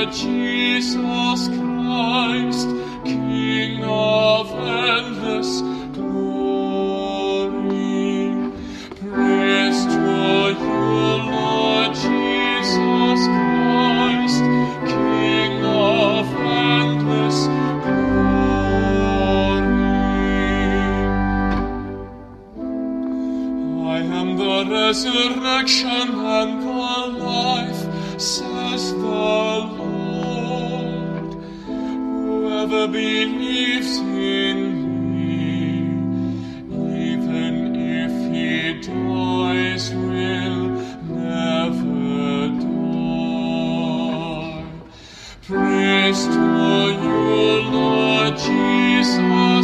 Lord Jesus Christ, King of endless glory. Praise to you, Lord Jesus Christ, King of endless glory. I am the resurrection and the life, says the Lord. Whoever believes in me, even if he dies, will never die. Praise to you, Lord Jesus.